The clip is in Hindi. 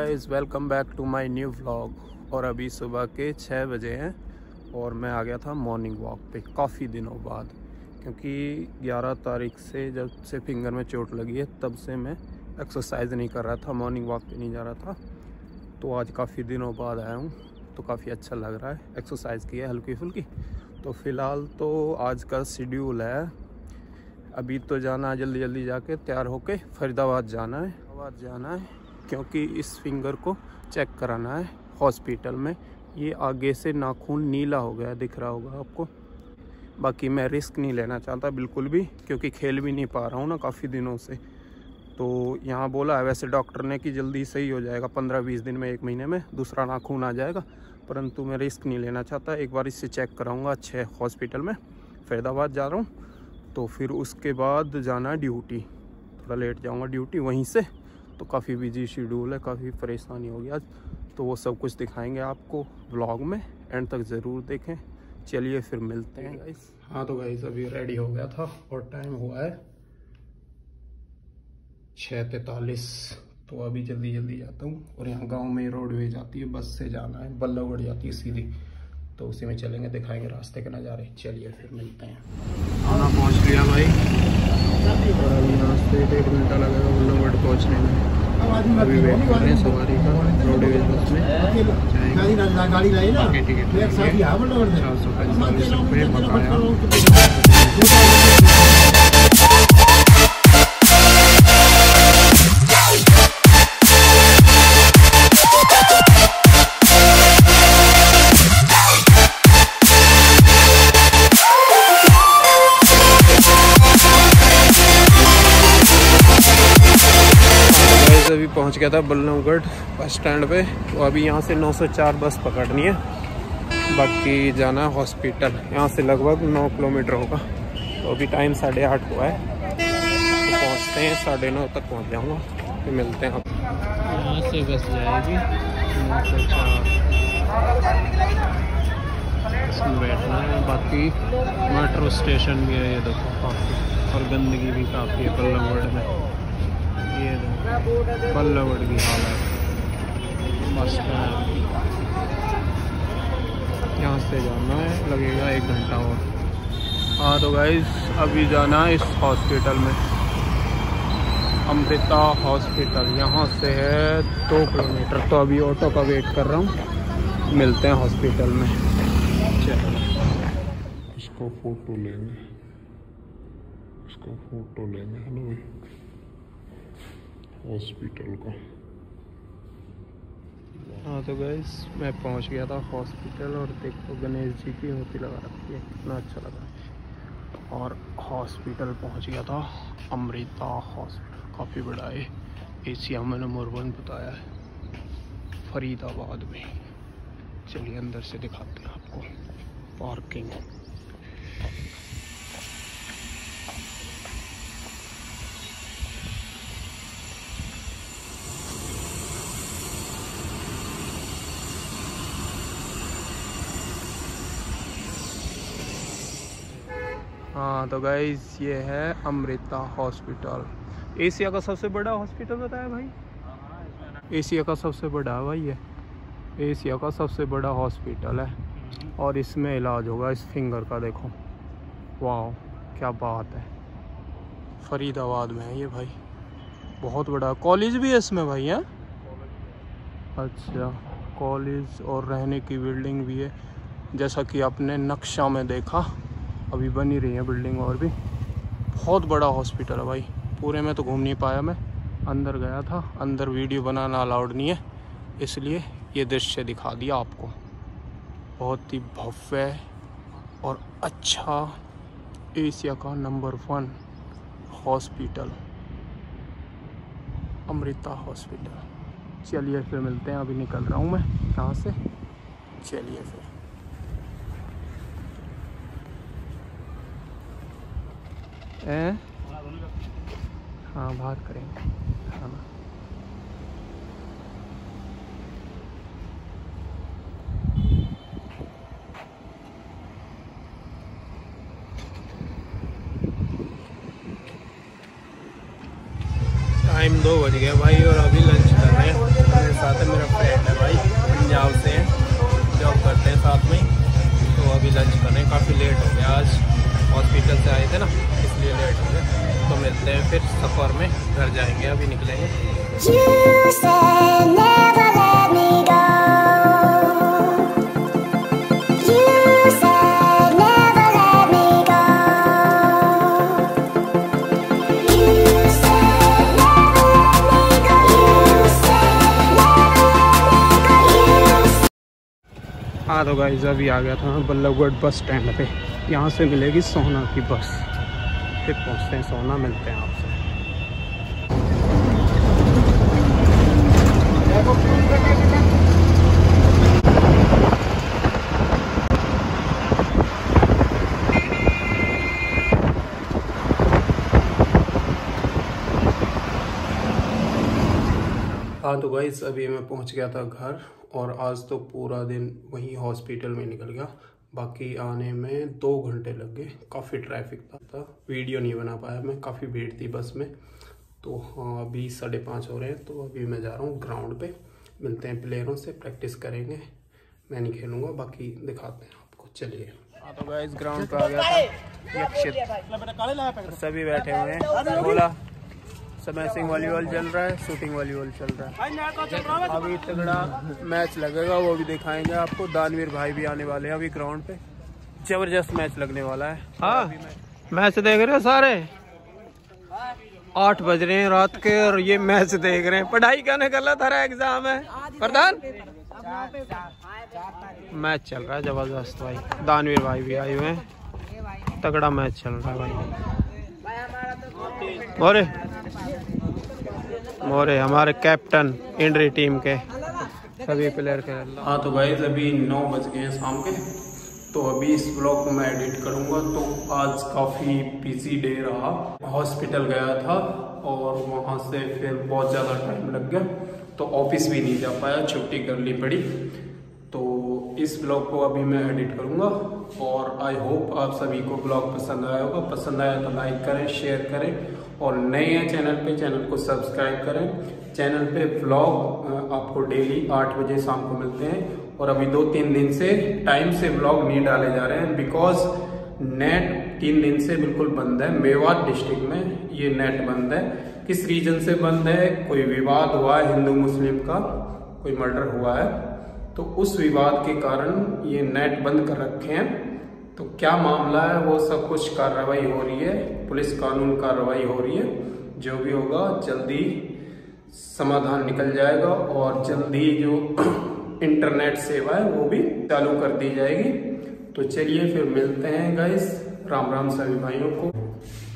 Guys, welcome back to my new vlog. और अभी सुबह के 6 बजे हैं और मैं आ गया था मॉर्निंग वॉक पे काफ़ी दिनों बाद, क्योंकि 11 तारीख से जब से फिंगर में चोट लगी है तब से मैं एक्सरसाइज नहीं कर रहा था, मॉर्निंग वॉक पे नहीं जा रहा था। तो आज काफ़ी दिनों बाद आया हूँ तो काफ़ी अच्छा लग रहा है। एक्सरसाइज की है हल्की फुल्की। तो फ़िलहाल तो आज का शेड्यूल है, अभी तो जाना है जल्दी जल्दी जाके तैयार होके फरीदाबाद जाना है क्योंकि इस फिंगर को चेक कराना है हॉस्पिटल में। ये आगे से नाखून नीला हो गया, दिख रहा होगा आपको। बाकी मैं रिस्क नहीं लेना चाहता बिल्कुल भी, क्योंकि खेल भी नहीं पा रहा हूँ ना काफ़ी दिनों से। तो यहाँ बोला है वैसे डॉक्टर ने कि जल्दी सही हो जाएगा, 15-20 दिन में, 1 महीने में दूसरा नाखून आ जाएगा। परंतु मैं रिस्क नहीं लेना चाहता, एक बार इससे चेक कराऊँगा अच्छे हॉस्पिटल में। फरीदाबाद जा रहा हूँ, तो फिर उसके बाद जाना ड्यूटी। थोड़ा लेट जाऊँगा ड्यूटी वहीं से, तो काफ़ी बिजी शेड्यूल है, काफ़ी परेशानी होगी आज। तो वो सब कुछ दिखाएंगे आपको व्लॉग में, एंड तक ज़रूर देखें। चलिए फिर मिलते हैं गाइस। हाँ तो गाइस अभी रेडी हो गया था और टाइम हुआ है 6:43। तो अभी जल्दी जल्दी जाता हूँ। और यहाँ गांव में रोडवेज आती है, बस से जाना है, बल्लभगढ़ जाती है सीधी, तो उसी में चलेंगे, दिखाएंगे रास्ते के नज़ारे। चलिए फिर मिलते हैं। खाना पहुँच लिया भाई, और अभी यहाँ से 1 घंटा लगेगा बल्लभगढ़ पहुँचने में। अभी वेट कर रहे हैं सवारी का, रोडवेज बस में बाकी टिकट 445 रुपये बकाया। अभी पहुंच गया था बल्लभगढ़ बस स्टैंड पे। तो अभी यहाँ से 904 बस पकड़नी है, बाकी जाना है हॉस्पिटल। यहाँ से लगभग 9 किलोमीटर होगा। तो अभी टाइम 8:30 हुआ है, तो पहुँचते हैं, 9:30 तक पहुँच जाऊँगा। फिर मिलते हैं। यहाँ से बस जाएगी 904, इसमें बैठना है। बाकी मेट्रो स्टेशन भी है, ये देखो काफ़ी, और गंदगी भी काफ़ी है बल्लभगढ़ में। ये बल्लभगढ़ की हालत, बस स्टैंड। यहाँ से जाना है, लगेगा 1 घंटा और। हाँ तो गाइस अभी जाना है इस हॉस्पिटल में, अमृता हॉस्पिटल। यहाँ से है 2 किलोमीटर। तो अभी ऑटो का वेट कर रहा हूँ, मिलते हैं हॉस्पिटल में। चलो इसका फोटो लेंगे, हेलो हॉस्पिटल का। हाँ तो गाइस मैं पहुंच गया था हॉस्पिटल, और देखो गणेश जी की मूर्ति लगा रखी है, कितना अच्छा लगा। और हॉस्पिटल पहुंच गया था, अमृता हॉस्पिटल, काफ़ी बड़ा है, एशिया में नंबर 1 बताया है फरीदाबाद में। चलिए अंदर से दिखाते हैं आपको पार्किंग। हाँ तो गाइस ये है अमृता हॉस्पिटल, एशिया का सबसे बड़ा हॉस्पिटल बताया भाई। एशिया का सबसे बड़ा है भाई, ये एशिया का सबसे बड़ा हॉस्पिटल है। और इसमें इलाज होगा इस फिंगर का, देखो वाह क्या बात है। फरीदाबाद में है ये भाई, बहुत बड़ा। कॉलेज भी है इसमें भाई, है अच्छा, कॉलेज और रहने की बिल्डिंग भी है, जैसा कि आपने नक्शा में देखा। अभी बनी रही है बिल्डिंग और भी। बहुत बड़ा हॉस्पिटल है भाई, पूरे में तो घूम नहीं पाया मैं, अंदर गया था। अंदर वीडियो बनाना अलाउड नहीं है, इसलिए ये दृश्य दिखा दिया आपको। बहुत ही भव्य और अच्छा एशिया का नंबर 1 हॉस्पिटल, अमृता हॉस्पिटल। चलिए फिर मिलते हैं, अभी निकल रहा हूँ मैं यहाँ से। चलिए फिर। हाँ बात करेंगे खाना। टाइम 2 बज गया भाई, और अभी लंच कर रहे हैं। साथ है मेरा फ्रेंड है भाई, पंजाब से है, जॉब करते हैं साथ में। तो अभी लंच करें, काफ़ी लेट हो गया आज, हॉस्पिटल से आए थे ना इसलिए लेट हो गया। तो मिलते हैं फिर सफ़र में, घर जाएंगे, अभी निकलेंगे। हाँ तो गाइस अभी आ गया था बल्लभगढ़ बस स्टैंड पे। यहाँ से मिलेगी सोना की बस, फिर पहुँचते हैं सोना, मिलते हैं आपसे। हाँ तो गाइस अभी मैं पहुँच गया था घर, और आज तो पूरा दिन वहीं हॉस्पिटल में निकल गया। बाकी आने में 2 घंटे लग गए, काफ़ी ट्रैफिक था, वीडियो नहीं बना पाया मैं, काफ़ी भीड़ थी बस में। तो हाँ अभी 5:30 हो रहे हैं, तो अभी मैं जा रहा हूँ ग्राउंड पे, मिलते हैं प्लेयरों से, प्रैक्टिस करेंगे। मैं नहीं खेलूँगा, बाकी दिखाते हैं आपको, चलिए। हाँ तो गाइस ग्राउंड पे आ गया था, सभी बैठे हुए हैं, बोला स्मैशिंग वॉलीबॉल चल रहा है, शूटिंग वॉलीबॉल चल रहा है। अभी तगड़ा मैच लगेगा, वो भी दिखाएंगे आपको। दानवीर भाई भी आने वाले हैं अभी ग्राउंड पे, जबरदस्त मैच लगने वाला है। हाँ मैच देख रहे हो सारे, 8 बज रहे हैं रात के और ये मैच देख रहे हैं। पढ़ाई करने गलत हरा एग्जाम है प्रधान, मैच चल रहा है जबरदस्त भाई। दानवीर भाई भी आए हुए हैं, तगड़ा मैच चल रहा है भाई। मोरे हमारे कैप्टन इंड्री टीम के सभी प्लेयर के। हाँ तो गाइस अभी 9 बज गए हैं शाम के, तो अभी इस ब्लॉग को मैं एडिट करूँगा। तो आज काफ़ी बिजी डे रहा, हॉस्पिटल गया था और वहाँ से फिर बहुत ज़्यादा टाइम लग गया, तो ऑफिस भी नहीं जा पाया, छुट्टी करनी पड़ी। तो इस ब्लॉग को अभी मैं एडिट करूँगा, और आई होप आप सभी को ब्लॉग पसंद आया होगा। पसंद आया तो लाइक करें, शेयर करें, और नए हैं चैनल पे, चैनल को सब्सक्राइब करें। चैनल पे व्लॉग आपको डेली 8 बजे शाम को मिलते हैं, और अभी 2-3 दिन से टाइम से व्लॉग नहीं डाले जा रहे हैं, बिकॉज नेट 3 दिन से बिल्कुल बंद है। मेवात डिस्ट्रिक्ट में ये नेट बंद है। किस रीजन से बंद है? कोई विवाद हुआ है हिंदू मुस्लिम का, कोई मर्डर हुआ है, तो उस विवाद के कारण ये नेट बंद कर रखे हैं। तो क्या मामला है वो सब कुछ कार्रवाई हो रही है, पुलिस कानून कार्रवाई हो रही है। जो भी होगा जल्दी समाधान निकल जाएगा, और जल्दी जो इंटरनेट सेवा है वो भी चालू कर दी जाएगी। तो चलिए फिर मिलते हैं गाइस, राम राम सभी भाइयों को।